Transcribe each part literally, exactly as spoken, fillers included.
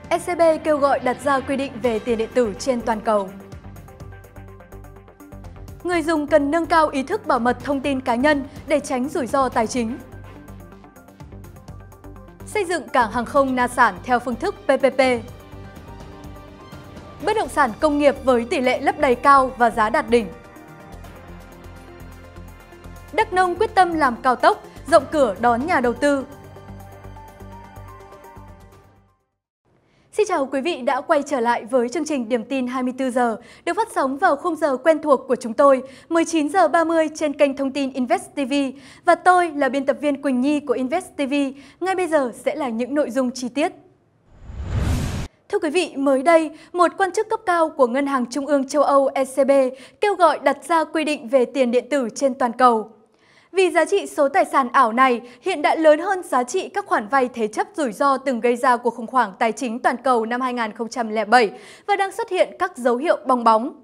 e xê bê kêu gọi đặt ra quy định về tiền điện tử trên toàn cầu. Người dùng cần nâng cao ý thức bảo mật thông tin cá nhân để tránh rủi ro tài chính. Xây dựng cảng hàng không Na Sản theo phương thức pê pê pê. Bất động sản công nghiệp với tỷ lệ lấp đầy cao và giá đạt đỉnh. Đắk Nông quyết tâm làm cao tốc, rộng cửa đón nhà đầu tư. Xin chào quý vị đã quay trở lại với chương trình Điểm tin hai mươi tư giờ, được phát sóng vào khung giờ quen thuộc của chúng tôi, mười chín giờ ba mươi trên kênh thông tin Invest ti vi. Và tôi là biên tập viên Quỳnh Nhi của Invest ti vi. Ngay bây giờ sẽ là những nội dung chi tiết. Thưa quý vị, mới đây, một quan chức cấp cao của Ngân hàng Trung ương châu Âu e xê bê kêu gọi đặt ra quy định về tiền điện tử trên toàn cầu. Vì giá trị số tài sản ảo này hiện đã lớn hơn giá trị các khoản vay thế chấp rủi ro từng gây ra cuộc khủng hoảng tài chính toàn cầu năm hai nghìn không trăm lẻ bảy và đang xuất hiện các dấu hiệu bong bóng.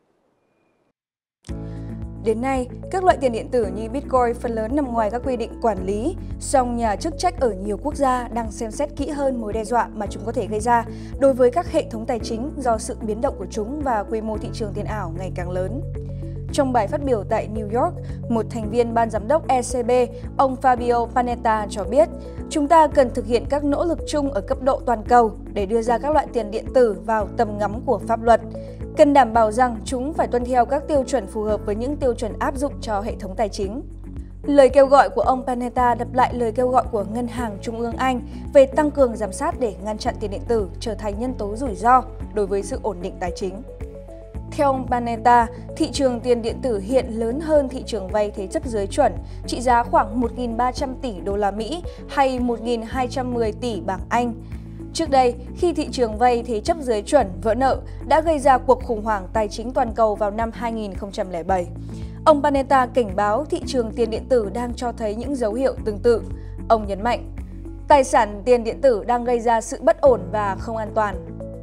Đến nay, các loại tiền điện tử như Bitcoin phần lớn nằm ngoài các quy định quản lý, song nhà chức trách ở nhiều quốc gia đang xem xét kỹ hơn mối đe dọa mà chúng có thể gây ra đối với các hệ thống tài chính do sự biến động của chúng và quy mô thị trường tiền ảo ngày càng lớn. Trong bài phát biểu tại New York, một thành viên ban giám đốc e xê bê, ông Fabio Panetta cho biết, chúng ta cần thực hiện các nỗ lực chung ở cấp độ toàn cầu để đưa ra các loại tiền điện tử vào tầm ngắm của pháp luật. Cần đảm bảo rằng chúng phải tuân theo các tiêu chuẩn phù hợp với những tiêu chuẩn áp dụng cho hệ thống tài chính. Lời kêu gọi của ông Panetta đáp lại lời kêu gọi của Ngân hàng Trung ương Anh về tăng cường giám sát để ngăn chặn tiền điện tử trở thành nhân tố rủi ro đối với sự ổn định tài chính. Theo ông Panetta, thị trường tiền điện tử hiện lớn hơn thị trường vay thế chấp dưới chuẩn, trị giá khoảng một nghìn ba trăm tỷ đô la Mỹ hay một nghìn hai trăm mười tỷ bảng Anh. Trước đây, khi thị trường vay thế chấp dưới chuẩn vỡ nợ đã gây ra cuộc khủng hoảng tài chính toàn cầu vào năm hai nghìn không trăm lẻ bảy. Ông Panetta cảnh báo thị trường tiền điện tử đang cho thấy những dấu hiệu tương tự. Ông nhấn mạnh, tài sản tiền điện tử đang gây ra sự bất ổn và không an toàn.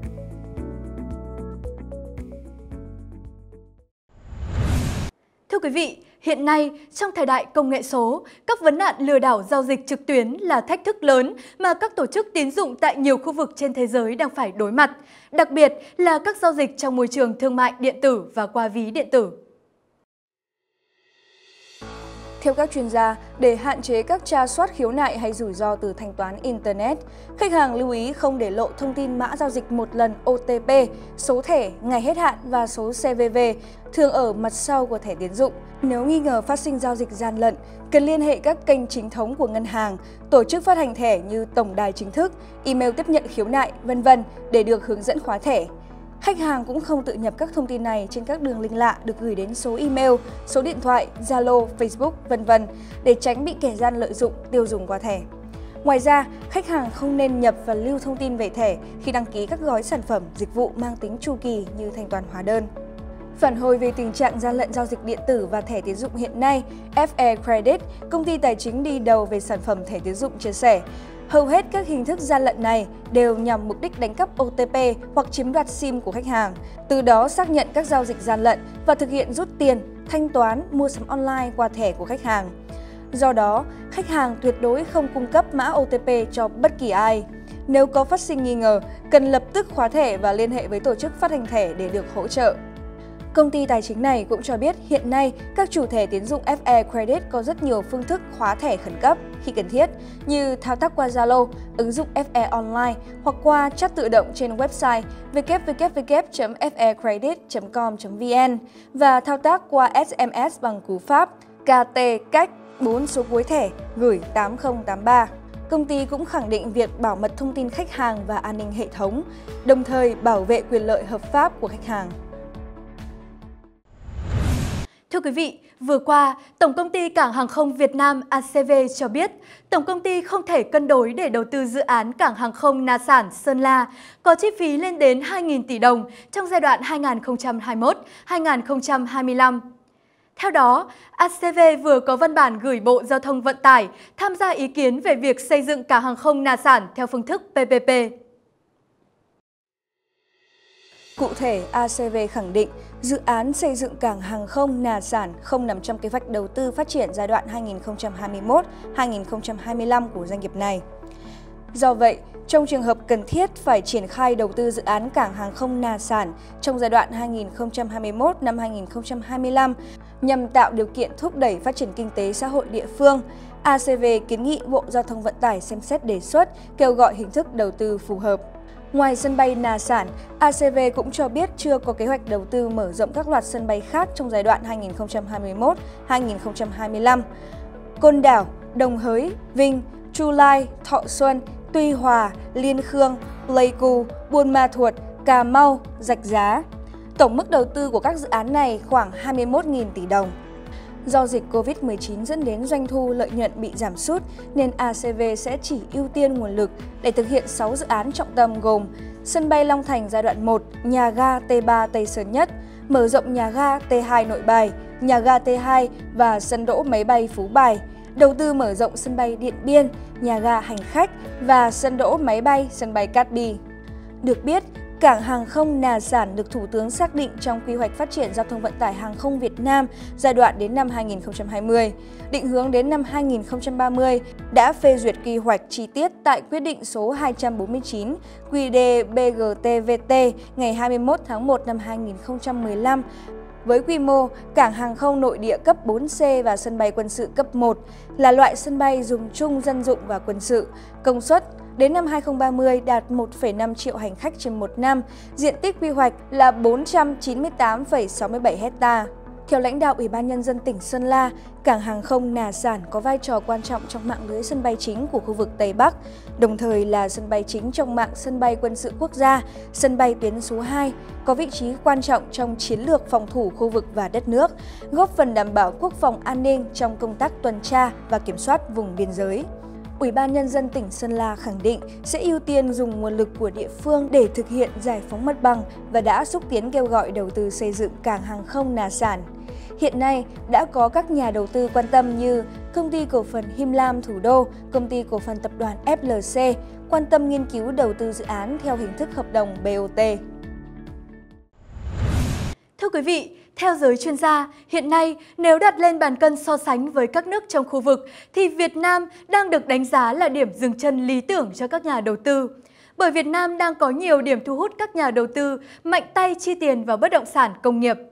Thưa quý vị, hiện nay, trong thời đại công nghệ số, các vấn nạn lừa đảo giao dịch trực tuyến là thách thức lớn mà các tổ chức tín dụng tại nhiều khu vực trên thế giới đang phải đối mặt, đặc biệt là các giao dịch trong môi trường thương mại điện tử và qua ví điện tử. Theo các chuyên gia, để hạn chế các tra soát khiếu nại hay rủi ro từ thanh toán Internet, khách hàng lưu ý không để lộ thông tin mã giao dịch một lần ô tê pê, số thẻ, ngày hết hạn và số xê vê vê thường ở mặt sau của thẻ tín dụng. Nếu nghi ngờ phát sinh giao dịch gian lận, cần liên hệ các kênh chính thống của ngân hàng, tổ chức phát hành thẻ như tổng đài chính thức, email tiếp nhận khiếu nại, vân vân để được hướng dẫn khóa thẻ. Khách hàng cũng không tự nhập các thông tin này trên các đường link lạ được gửi đến số email, số điện thoại, Zalo, Facebook, vân vân để tránh bị kẻ gian lợi dụng tiêu dùng qua thẻ. Ngoài ra, khách hàng không nên nhập và lưu thông tin về thẻ khi đăng ký các gói sản phẩm, dịch vụ mang tính chu kỳ như thanh toán hóa đơn. Phản hồi về tình trạng gian lận giao dịch điện tử và thẻ tín dụng hiện nay, ép e Credit, công ty tài chính đi đầu về sản phẩm thẻ tín dụng chia sẻ, hầu hết các hình thức gian lận này đều nhằm mục đích đánh cắp ô tê pê hoặc chiếm đoạt sim của khách hàng, từ đó xác nhận các giao dịch gian lận và thực hiện rút tiền, thanh toán, mua sắm online qua thẻ của khách hàng. Do đó, khách hàng tuyệt đối không cung cấp mã ô tê pê cho bất kỳ ai. Nếu có phát sinh nghi ngờ, cần lập tức khóa thẻ và liên hệ với tổ chức phát hành thẻ để được hỗ trợ. Công ty tài chính này cũng cho biết hiện nay các chủ thẻ tín dụng ép e Credit có rất nhiều phương thức khóa thẻ khẩn cấp khi cần thiết như thao tác qua Zalo, ứng dụng ép e Online hoặc qua chat tự động trên website w w w chấm f e credit chấm com chấm v n và thao tác qua ét em ét bằng cú pháp ca tê cách bốn số cuối thẻ gửi tám không tám ba. Công ty cũng khẳng định việc bảo mật thông tin khách hàng và an ninh hệ thống, đồng thời bảo vệ quyền lợi hợp pháp của khách hàng. Thưa quý vị, vừa qua, Tổng công ty Cảng hàng không Việt Nam a xê vê cho biết, Tổng công ty không thể cân đối để đầu tư dự án Cảng hàng không Na Sản Sơn La có chi phí lên đến hai nghìn tỷ đồng trong giai đoạn hai nghìn không trăm hai mươi mốt đến hai nghìn không trăm hai mươi lăm. Theo đó, a xê vê vừa có văn bản gửi Bộ Giao thông Vận tải tham gia ý kiến về việc xây dựng Cảng hàng không Na Sản theo phương thức pê pê pê. Cụ thể, a xê vê khẳng định dự án xây dựng cảng hàng không Na Sản không nằm trong kế hoạch đầu tư phát triển giai đoạn hai nghìn không trăm hai mươi mốt đến hai nghìn không trăm hai mươi lăm của doanh nghiệp này. Do vậy, trong trường hợp cần thiết phải triển khai đầu tư dự án cảng hàng không Nà Sản trong giai đoạn hai nghìn không trăm hai mươi mốt đến năm hai nghìn không trăm hai mươi lăm nhằm tạo điều kiện thúc đẩy phát triển kinh tế xã hội địa phương, a xê vê kiến nghị Bộ Giao thông Vận tải xem xét đề xuất kêu gọi hình thức đầu tư phù hợp. Ngoài sân bay Nà Sản, a xê vê cũng cho biết chưa có kế hoạch đầu tư mở rộng các loạt sân bay khác trong giai đoạn hai nghìn không trăm hai mươi mốt đến hai nghìn không trăm hai mươi lăm. Côn Đảo, Đồng Hới, Vinh, Chu Lai, Thọ Xuân, Tuy Hòa, Liên Khương, Pleiku, Buôn Ma Thuột, Cà Mau, Rạch Giá. Tổng mức đầu tư của các dự án này khoảng hai mươi mốt nghìn tỷ đồng. Do dịch Covid mười chín dẫn đến doanh thu lợi nhuận bị giảm sút nên a xê vê sẽ chỉ ưu tiên nguồn lực để thực hiện sáu dự án trọng tâm gồm sân bay Long Thành giai đoạn một, nhà ga T ba Tây Sơn Nhất, mở rộng nhà ga T hai Nội Bài, nhà ga T hai và sân đỗ máy bay Phú Bài, đầu tư mở rộng sân bay Điện Biên, nhà ga hành khách và sân đỗ máy bay sân bay Cát Bi. Được biết, cảng hàng không Nà Sản được Thủ tướng xác định trong quy hoạch phát triển giao thông vận tải hàng không Việt Nam giai đoạn đến năm hai nghìn không trăm hai mươi, định hướng đến năm hai nghìn không trăm ba mươi, đã phê duyệt quy hoạch chi tiết tại quyết định số hai trăm bốn mươi chín quy đê bê giê tê vê tê ngày hai mươi mốt tháng một năm hai nghìn không trăm mười lăm với quy mô cảng hàng không nội địa cấp bốn C và sân bay quân sự cấp một là loại sân bay dùng chung dân dụng và quân sự, công suất đến năm hai nghìn không trăm ba mươi đạt một phẩy năm triệu hành khách trên một năm, diện tích quy hoạch là bốn trăm chín mươi tám phẩy sáu mươi bảy ha. Theo lãnh đạo Ủy ban Nhân dân tỉnh Sơn La, cảng hàng không Nà Sản có vai trò quan trọng trong mạng lưới sân bay chính của khu vực Tây Bắc, đồng thời là sân bay chính trong mạng sân bay quân sự quốc gia, sân bay tuyến số hai, có vị trí quan trọng trong chiến lược phòng thủ khu vực và đất nước, góp phần đảm bảo quốc phòng an ninh trong công tác tuần tra và kiểm soát vùng biên giới. Ủy ban Nhân dân tỉnh Sơn La khẳng định sẽ ưu tiên dùng nguồn lực của địa phương để thực hiện giải phóng mặt bằng và đã xúc tiến kêu gọi đầu tư xây dựng cảng hàng không Nà Sản. Hiện nay, đã có các nhà đầu tư quan tâm như Công ty Cổ phần Him Lam Thủ đô, Công ty Cổ phần Tập đoàn ép lờ xê quan tâm nghiên cứu đầu tư dự án theo hình thức hợp đồng bê o tê. Thưa quý vị, theo giới chuyên gia, hiện nay nếu đặt lên bàn cân so sánh với các nước trong khu vực thì Việt Nam đang được đánh giá là điểm dừng chân lý tưởng cho các nhà đầu tư. Bởi Việt Nam đang có nhiều điểm thu hút các nhà đầu tư mạnh tay chi tiền vào bất động sản công nghiệp.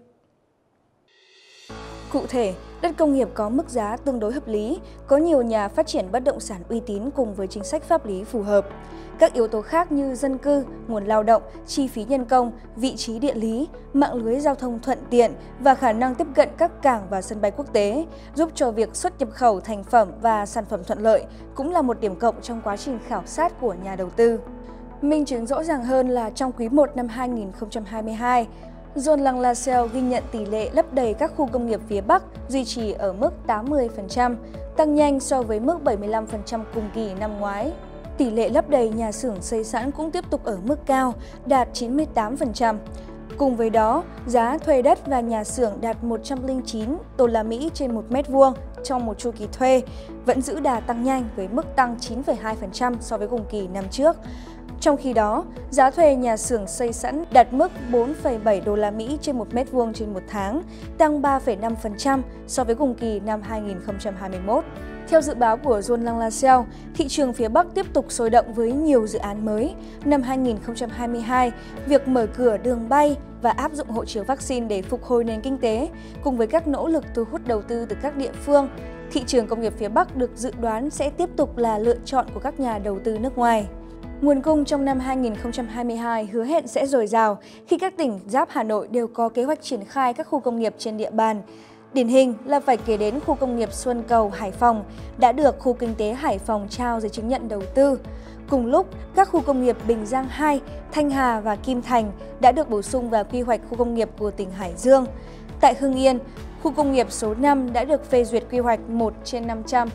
Cụ thể, đất công nghiệp có mức giá tương đối hợp lý, có nhiều nhà phát triển bất động sản uy tín cùng với chính sách pháp lý phù hợp. Các yếu tố khác như dân cư, nguồn lao động, chi phí nhân công, vị trí địa lý, mạng lưới giao thông thuận tiện và khả năng tiếp cận các cảng và sân bay quốc tế giúp cho việc xuất nhập khẩu thành phẩm và sản phẩm thuận lợi cũng là một điểm cộng trong quá trình khảo sát của nhà đầu tư. Minh chứng rõ ràng hơn là trong quý một năm hai nghìn không trăm hai mươi hai, John Lang LaSalle ghi nhận tỷ lệ lấp đầy các khu công nghiệp phía Bắc duy trì ở mức tám mươi phần trăm, tăng nhanh so với mức bảy mươi lăm phần trăm cùng kỳ năm ngoái. Tỷ lệ lấp đầy nhà xưởng xây sẵn cũng tiếp tục ở mức cao, đạt chín mươi tám phần trăm. Cùng với đó, giá thuê đất và nhà xưởng đạt một trăm lẻ chín đô la Mỹ trên một mét vuông trong một chu kỳ thuê, vẫn giữ đà tăng nhanh với mức tăng chín phẩy hai phần trăm so với cùng kỳ năm trước. Trong khi đó, giá thuê nhà xưởng xây sẵn đạt mức bốn phẩy bảy đô la Mỹ trên một mét vuông trên một tháng, tăng ba phẩy năm phần trăm so với cùng kỳ năm hai nghìn không trăm hai mươi mốt. Theo dự báo của John Lang LaSalle, thị trường phía Bắc tiếp tục sôi động với nhiều dự án mới. Năm hai nghìn không trăm hai mươi hai, việc mở cửa đường bay và áp dụng hộ chiếu vaccine để phục hồi nền kinh tế, cùng với các nỗ lực thu hút đầu tư từ các địa phương, thị trường công nghiệp phía Bắc được dự đoán sẽ tiếp tục là lựa chọn của các nhà đầu tư nước ngoài. Nguồn cung trong năm hai nghìn không trăm hai mươi hai hứa hẹn sẽ dồi dào khi các tỉnh giáp Hà Nội đều có kế hoạch triển khai các khu công nghiệp trên địa bàn. Điển hình là phải kể đến khu công nghiệp Xuân Cầu, Hải Phòng đã được khu kinh tế Hải Phòng trao giấy chứng nhận đầu tư. Cùng lúc, các khu công nghiệp Bình Giang hai, Thanh Hà và Kim Thành đã được bổ sung vào quy hoạch khu công nghiệp của tỉnh Hải Dương. Tại Hưng Yên, khu công nghiệp số năm đã được phê duyệt quy hoạch một trên năm trăm.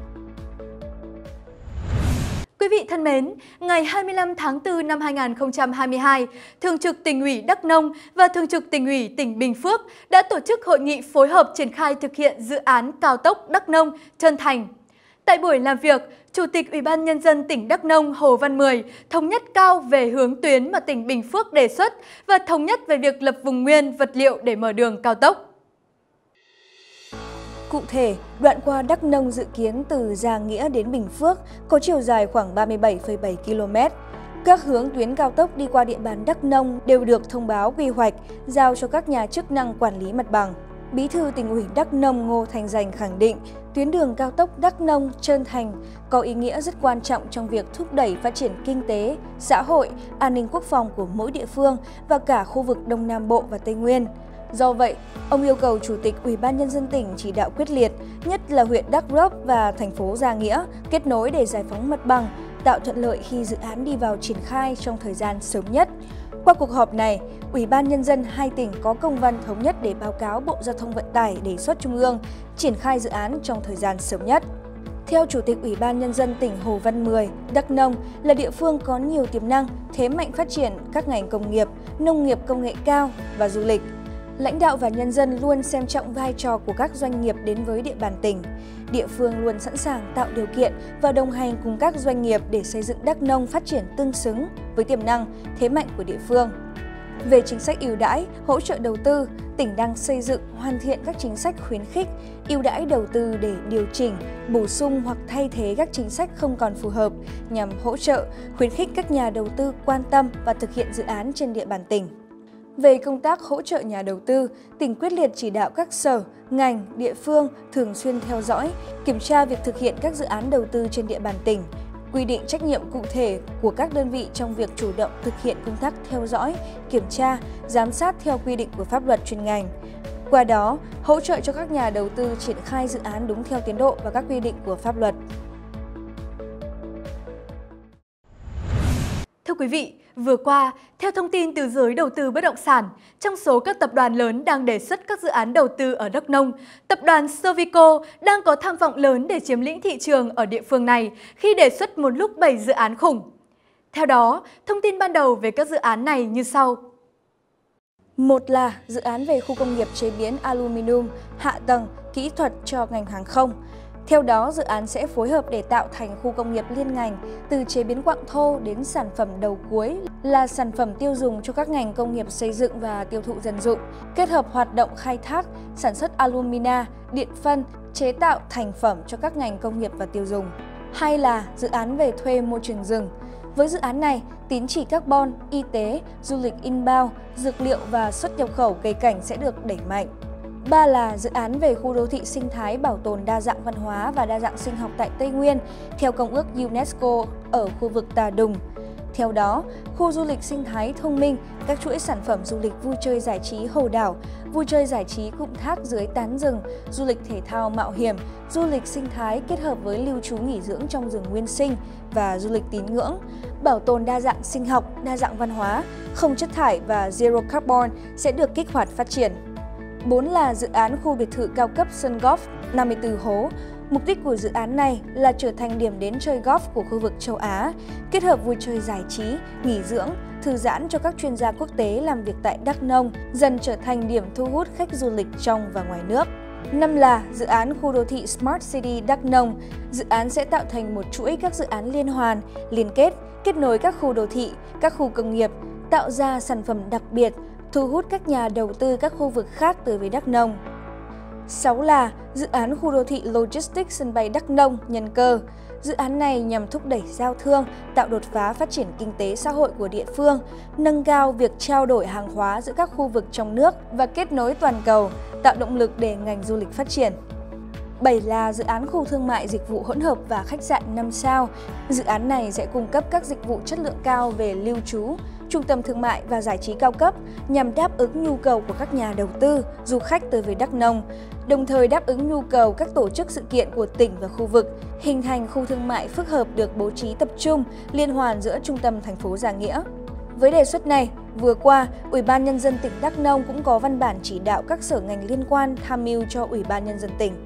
Quý vị thân mến, ngày hai mươi lăm tháng tư năm hai nghìn không trăm hai mươi hai, Thường trực Tỉnh ủy Đắk Nông và Thường trực Tỉnh ủy tỉnh Bình Phước đã tổ chức hội nghị phối hợp triển khai thực hiện dự án cao tốc Đắk Nông - Trơn Thành. Tại buổi làm việc, Chủ tịch Ủy ban Nhân dân tỉnh Đắk Nông Hồ Văn Mười thống nhất cao về hướng tuyến mà tỉnh Bình Phước đề xuất và thống nhất về việc lập vùng nguyên vật liệu để mở đường cao tốc. Cụ thể, đoạn qua Đắk Nông dự kiến từ Gia Nghĩa đến Bình Phước có chiều dài khoảng ba mươi bảy phẩy bảy ki lô mét. Các hướng tuyến cao tốc đi qua địa bàn Đắk Nông đều được thông báo quy hoạch, giao cho các nhà chức năng quản lý mặt bằng. Bí thư Tỉnh ủy Đắk Nông Ngô Thành Dành khẳng định, tuyến đường cao tốc Đắk Nông - Trơn Thành có ý nghĩa rất quan trọng trong việc thúc đẩy phát triển kinh tế, xã hội, an ninh quốc phòng của mỗi địa phương và cả khu vực Đông Nam Bộ và Tây Nguyên. Do vậy, ông yêu cầu Chủ tịch Ủy ban Nhân dân tỉnh chỉ đạo quyết liệt, nhất là huyện Đắk Rốc và thành phố Gia Nghĩa, kết nối để giải phóng mặt bằng, tạo thuận lợi khi dự án đi vào triển khai trong thời gian sớm nhất. Qua cuộc họp này, Ủy ban Nhân dân hai tỉnh có công văn thống nhất để báo cáo Bộ Giao thông Vận tải đề xuất Trung ương triển khai dự án trong thời gian sớm nhất. Theo Chủ tịch Ủy ban Nhân dân tỉnh Hồ Văn Mười, Đắk Nông là địa phương có nhiều tiềm năng, thế mạnh phát triển các ngành công nghiệp, nông nghiệp công nghệ cao và du lịch. Lãnh đạo và nhân dân luôn xem trọng vai trò của các doanh nghiệp đến với địa bàn tỉnh. Địa phương luôn sẵn sàng tạo điều kiện và đồng hành cùng các doanh nghiệp để xây dựng Đắk Nông phát triển tương xứng với tiềm năng, thế mạnh của địa phương. Về chính sách ưu đãi, hỗ trợ đầu tư, tỉnh đang xây dựng, hoàn thiện các chính sách khuyến khích, ưu đãi đầu tư để điều chỉnh, bổ sung hoặc thay thế các chính sách không còn phù hợp nhằm hỗ trợ, khuyến khích các nhà đầu tư quan tâm và thực hiện dự án trên địa bàn tỉnh. Về công tác hỗ trợ nhà đầu tư, tỉnh quyết liệt chỉ đạo các sở, ngành, địa phương thường xuyên theo dõi, kiểm tra việc thực hiện các dự án đầu tư trên địa bàn tỉnh, quy định trách nhiệm cụ thể của các đơn vị trong việc chủ động thực hiện công tác theo dõi, kiểm tra, giám sát theo quy định của pháp luật chuyên ngành. Qua đó, hỗ trợ cho các nhà đầu tư triển khai dự án đúng theo tiến độ và các quy định của pháp luật. Thưa quý vị, vừa qua, theo thông tin từ giới đầu tư bất động sản, trong số các tập đoàn lớn đang đề xuất các dự án đầu tư ở Đắk Nông, tập đoàn Sovico đang có tham vọng lớn để chiếm lĩnh thị trường ở địa phương này khi đề xuất một lúc bảy dự án khủng. Theo đó, thông tin ban đầu về các dự án này như sau. Một là dự án về khu công nghiệp chế biến aluminum, hạ tầng, kỹ thuật cho ngành hàng không. Theo đó, dự án sẽ phối hợp để tạo thành khu công nghiệp liên ngành từ chế biến quặng thô đến sản phẩm đầu cuối là sản phẩm tiêu dùng cho các ngành công nghiệp xây dựng và tiêu thụ dân dụng, kết hợp hoạt động khai thác, sản xuất alumina, điện phân, chế tạo thành phẩm cho các ngành công nghiệp và tiêu dùng. Hai là dự án về thuê môi trường rừng. Với dự án này, tín chỉ carbon, y tế, du lịch inbound, dược liệu và xuất nhập khẩu cây cảnh sẽ được đẩy mạnh. Ba là dự án về khu đô thị sinh thái bảo tồn đa dạng văn hóa và đa dạng sinh học tại Tây Nguyên theo Công ước UNESCO ở khu vực Tà Đùng. Theo đó, khu du lịch sinh thái thông minh, các chuỗi sản phẩm du lịch vui chơi giải trí Hồ Đảo, vui chơi giải trí cụm thác dưới tán rừng, du lịch thể thao mạo hiểm, du lịch sinh thái kết hợp với lưu trú nghỉ dưỡng trong rừng nguyên sinh và du lịch tín ngưỡng, bảo tồn đa dạng sinh học, đa dạng văn hóa, không chất thải và zero carbon sẽ được kích hoạt phát triển. Bốn là dự án khu biệt thự cao cấp sân golf năm mươi tư hố. Mục đích của dự án này là trở thành điểm đến chơi golf của khu vực châu Á, kết hợp vui chơi giải trí, nghỉ dưỡng, thư giãn cho các chuyên gia quốc tế làm việc tại Đắk Nông, dần trở thành điểm thu hút khách du lịch trong và ngoài nước. Năm là dự án khu đô thị Smart City Đắk Nông. Dự án sẽ tạo thành một chuỗi các dự án liên hoàn, liên kết, kết nối các khu đô thị, các khu công nghiệp, tạo ra sản phẩm đặc biệt, thu hút các nhà đầu tư các khu vực khác tới với Đắk Nông. Sáu là dự án khu đô thị Logistics sân bay Đắk Nông Nhân Cơ. Dự án này nhằm thúc đẩy giao thương, tạo đột phá phát triển kinh tế xã hội của địa phương, nâng cao việc trao đổi hàng hóa giữa các khu vực trong nước và kết nối toàn cầu, tạo động lực để ngành du lịch phát triển. Bảy là dự án khu thương mại dịch vụ hỗn hợp và khách sạn năm sao. Dự án này sẽ cung cấp các dịch vụ chất lượng cao về lưu trú, trung tâm thương mại và giải trí cao cấp nhằm đáp ứng nhu cầu của các nhà đầu tư, du khách tới với Đắk Nông, đồng thời đáp ứng nhu cầu các tổ chức sự kiện của tỉnh và khu vực, hình thành khu thương mại phức hợp được bố trí tập trung, liên hoàn giữa trung tâm thành phố Gia Nghĩa. Với đề xuất này, vừa qua, Ủy ban Nhân dân tỉnh Đắk Nông cũng có văn bản chỉ đạo các sở ngành liên quan tham mưu cho Ủy ban Nhân dân tỉnh.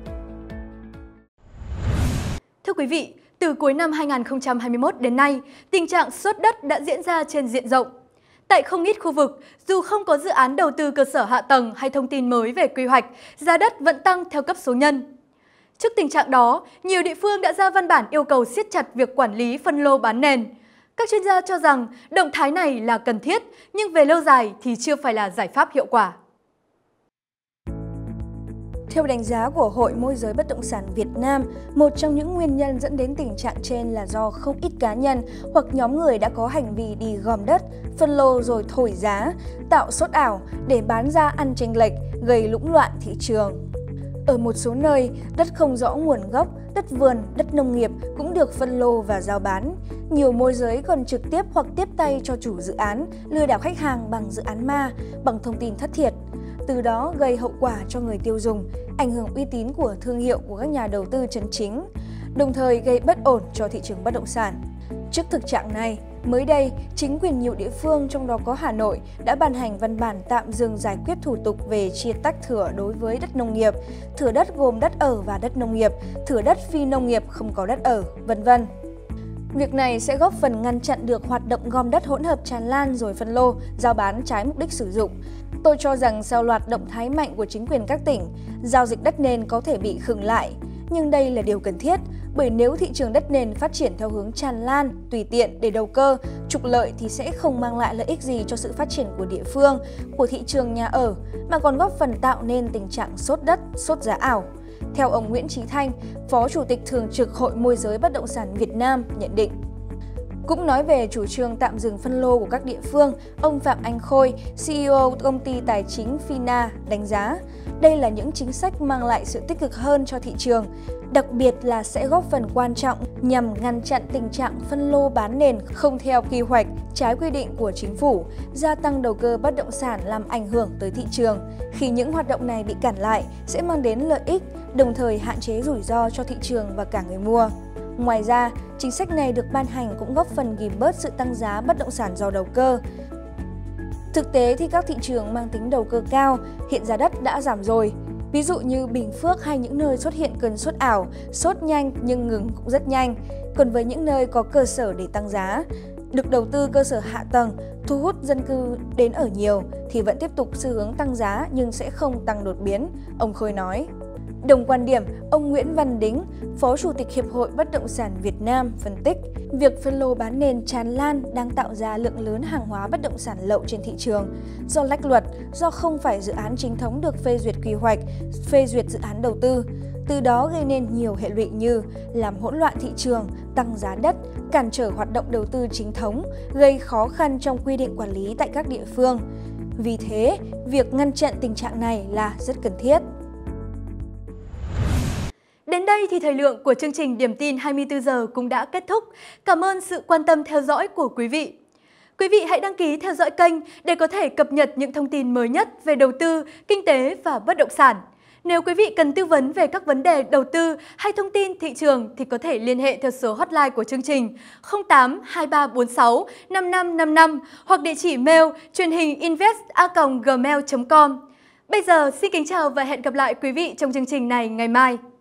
Thưa quý vị, từ cuối năm hai nghìn không trăm hai mươi mốt đến nay, tình trạng sốt đất đã diễn ra trên diện rộng. Tại không ít khu vực, dù không có dự án đầu tư cơ sở hạ tầng hay thông tin mới về quy hoạch, giá đất vẫn tăng theo cấp số nhân. Trước tình trạng đó, nhiều địa phương đã ra văn bản yêu cầu siết chặt việc quản lý phân lô bán nền. Các chuyên gia cho rằng động thái này là cần thiết, nhưng về lâu dài thì chưa phải là giải pháp hiệu quả. Theo đánh giá của Hội Môi giới Bất động sản Việt Nam, một trong những nguyên nhân dẫn đến tình trạng trên là do không ít cá nhân hoặc nhóm người đã có hành vi đi gom đất, phân lô rồi thổi giá, tạo sốt ảo để bán ra ăn chênh lệch, gây lũng loạn thị trường. Ở một số nơi, đất không rõ nguồn gốc, đất vườn, đất nông nghiệp cũng được phân lô và giao bán. Nhiều môi giới còn trực tiếp hoặc tiếp tay cho chủ dự án, lừa đảo khách hàng bằng dự án ma, bằng thông tin thất thiệt. Từ đó gây hậu quả cho người tiêu dùng, ảnh hưởng uy tín của thương hiệu của các nhà đầu tư chân chính, đồng thời gây bất ổn cho thị trường bất động sản. Trước thực trạng này, mới đây, chính quyền nhiều địa phương trong đó có Hà Nội đã ban hành văn bản tạm dừng giải quyết thủ tục về chia tách thửa đối với đất nông nghiệp, thửa đất gồm đất ở và đất nông nghiệp, thửa đất phi nông nghiệp không có đất ở, vân vân. Việc này sẽ góp phần ngăn chặn được hoạt động gom đất hỗn hợp tràn lan rồi phân lô, giao bán trái mục đích sử dụng. Tôi cho rằng sau loạt động thái mạnh của chính quyền các tỉnh, giao dịch đất nền có thể bị khựng lại. Nhưng đây là điều cần thiết, bởi nếu thị trường đất nền phát triển theo hướng tràn lan, tùy tiện để đầu cơ, trục lợi thì sẽ không mang lại lợi ích gì cho sự phát triển của địa phương, của thị trường nhà ở, mà còn góp phần tạo nên tình trạng sốt đất, sốt giá ảo. Theo ông Nguyễn Chí Thanh, Phó Chủ tịch Thường trực Hội Môi giới Bất động sản Việt Nam nhận định. Cũng nói về chủ trương tạm dừng phân lô của các địa phương, ông Phạm Anh Khôi, xê e ô công ty tài chính Fina đánh giá đây là những chính sách mang lại sự tích cực hơn cho thị trường, đặc biệt là sẽ góp phần quan trọng nhằm ngăn chặn tình trạng phân lô bán nền không theo quy hoạch, trái quy định của chính phủ, gia tăng đầu cơ bất động sản làm ảnh hưởng tới thị trường. Khi những hoạt động này bị cản lại sẽ mang đến lợi ích, đồng thời hạn chế rủi ro cho thị trường và cả người mua. Ngoài ra, chính sách này được ban hành cũng góp phần ghim bớt sự tăng giá bất động sản do đầu cơ. Thực tế thì các thị trường mang tính đầu cơ cao, hiện giá đất đã giảm rồi. Ví dụ như Bình Phước hay những nơi xuất hiện cơn sốt ảo, sốt nhanh nhưng ngừng cũng rất nhanh. Còn với những nơi có cơ sở để tăng giá, được đầu tư cơ sở hạ tầng, thu hút dân cư đến ở nhiều thì vẫn tiếp tục xu hướng tăng giá nhưng sẽ không tăng đột biến, ông Khôi nói. Đồng quan điểm, ông Nguyễn Văn Đính, Phó Chủ tịch Hiệp hội Bất động sản Việt Nam phân tích, việc phân lô bán nền tràn lan đang tạo ra lượng lớn hàng hóa bất động sản lậu trên thị trường. Do lách luật, do không phải dự án chính thống được phê duyệt quy hoạch, phê duyệt dự án đầu tư, từ đó gây nên nhiều hệ lụy như làm hỗn loạn thị trường, tăng giá đất, cản trở hoạt động đầu tư chính thống, gây khó khăn trong quy định quản lý tại các địa phương. Vì thế, việc ngăn chặn tình trạng này là rất cần thiết. Đến đây thì thời lượng của chương trình Điểm tin hai mươi tư giờ cũng đã kết thúc. Cảm ơn sự quan tâm theo dõi của quý vị. Quý vị hãy đăng ký theo dõi kênh để có thể cập nhật những thông tin mới nhất về đầu tư, kinh tế và bất động sản. Nếu quý vị cần tư vấn về các vấn đề đầu tư hay thông tin thị trường thì có thể liên hệ theo số hotline của chương trình không tám hai ba bốn sáu năm năm năm năm hoặc địa chỉ mail truyền hình invest a còng gmail chấm com. Bây giờ xin kính chào và hẹn gặp lại quý vị trong chương trình này ngày mai.